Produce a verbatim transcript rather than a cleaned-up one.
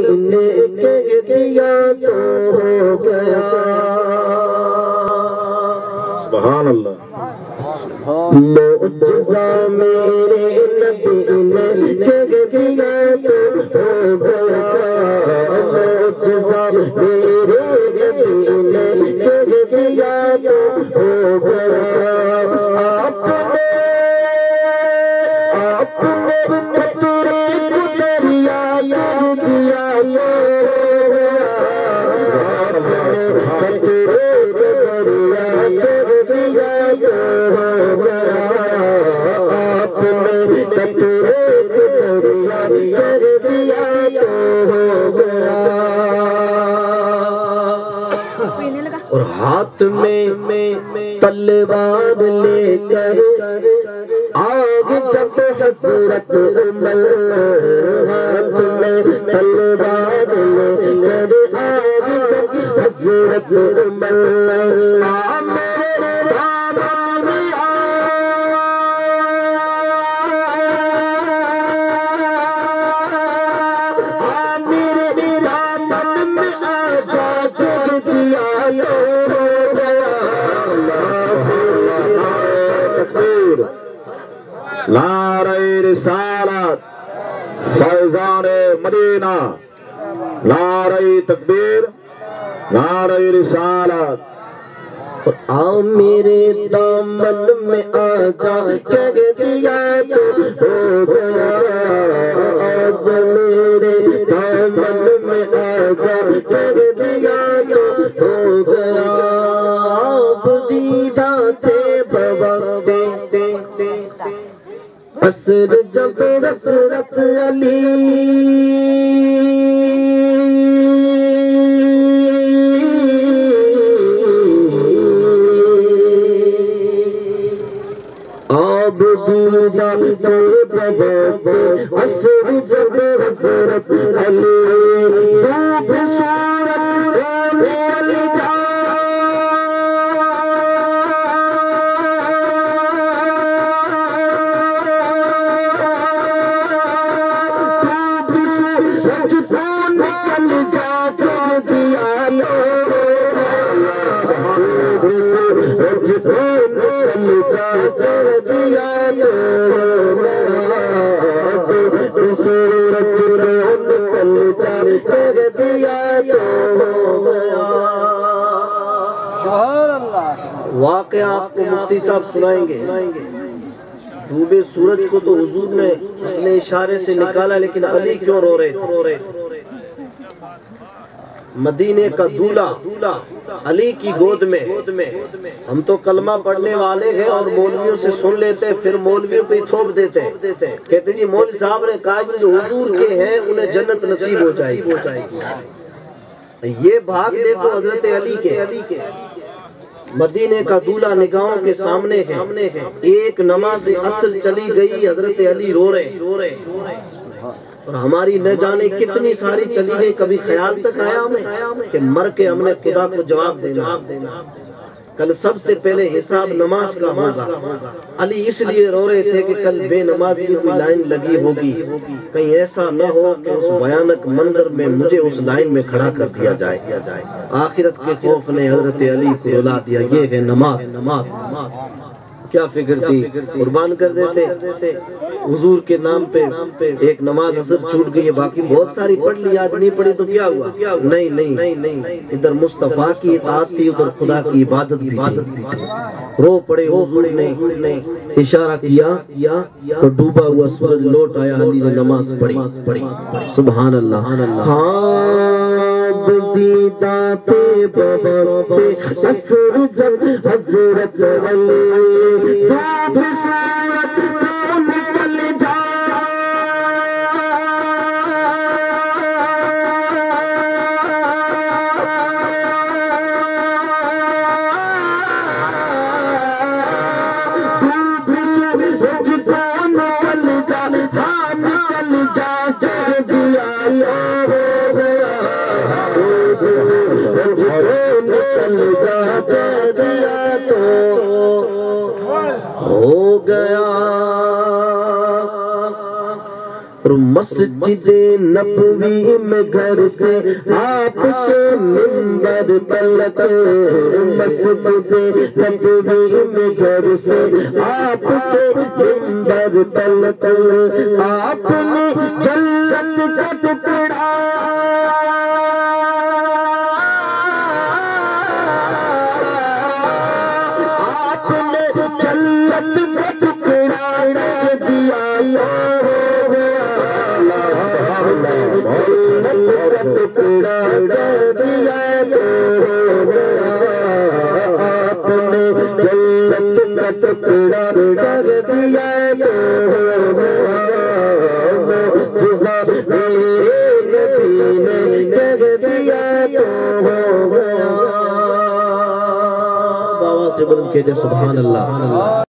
نے کہہ دیا تو ہو گیا۔ سبحان اللہ۔ معجزہ میرے نبی نے کہہ دیا تو ہو گیا۔ معجزہ میرے نبی نے کہہ دیا تو ہو گیا۔ آپ نے آپ نے قطرے کو دریا کر دیا تو ہو گیا۔ آپ نے قطرے کو دریا کر دیا تو ہو گیا۔ آپ نے قطرے کو دریا کر دیا تو ہو گیا۔ اور ہاتھ میں تلوار لے کر آگ جب حضرت عمر، ہاتھ میں تلوار لے کر آگ جب حضرت عمر، نعرہ رسالت فیضان مدینہ، نعرہ تکبیر، نعرہ رسالت۔ آ میرے دامن میں آ جا کہہ دیا تو ہو گیا۔ آج میرے دامن میں آ جا کہہ دیا تو ہو گیا۔ آپ دیدہ تھے بابا دے دے دے عصر جب حضرت علی آب دیدہ تھے بابا دے عصر جب حضرت علی خوب صورت نکل جا واقعہ آپ کو مفتی صاحب سنائیں گے۔ غروب سورج کو تو حضور نے اپنے اشارے سے نکالا، لیکن علی کیوں رو رہے تھے؟ مدینے کا دولہ علی کی گود میں۔ ہم تو کلمہ پڑھنے والے ہیں اور مولویوں سے سن لیتے ہیں، پھر مولویوں پہ ہی تھوپ دیتے ہیں، کہتے جی مولوی صاحب نے کہا جو حضور کے ہیں انہیں جنت نصیب ہو جائے گی۔ یہ بھاگ دیکھو حضرت علی کے، مدینے کا دولہ نگاہوں کے سامنے ہے۔ ایک نماز عصر چلی گئی، حضرت علی رو رہے، اور ہماری نہ جانے کتنی ساری چلی گئی۔ کبھی خیال تک آیا ہمیں کہ مر کے ہم نے خدا کو جواب دینا، کل سب سے پہلے حساب نماز کا ہوگا۔ علی اس لیے رو رہے تھے کہ کل بے نمازی کی لائن لگی ہوگی، کہیں ایسا نہ ہو کہ اس بھیانک منظر میں مجھے اس لائن میں کھڑا کر دیا جائے۔ آخرت کے خوف نے حضرت علی کو رلا دیا۔ یہ ہے نماز۔ کیا فکر تھی، قربان کر دیتے۔ حضور کے نام پہ ایک نماز عصر چھوٹ گئی ہے، باقی بہت ساری پڑھ لی، آج نہیں پڑھی تو کیا ہوا؟ نہیں نہیں، ادھر مصطفیٰ کی اطاعت تھی، ادھر خدا کی عبادت بھی تھی۔ رو پڑے حضور نے، اشارہ کیا تو ڈوبا ہوا سورج لوٹ آیا، علی نے نماز پڑھی۔ سبحان اللہ۔ دیدہ تھے بابا دے عصر جب حضرت علی خوب صورت نکل جا اور مسجد نبوی میں گھر سے آپ کے منبر تلک، مسجد نبوی میں گھر سے آپ کے منبر تلک، آپ نے جنت کا ٹکڑا آپ نے جنت کا ٹکڑا دیا ٹکڑا دیا آپ نے جنت کا ٹکڑا دیا بابا سے بلند کہتے سبحان اللہ۔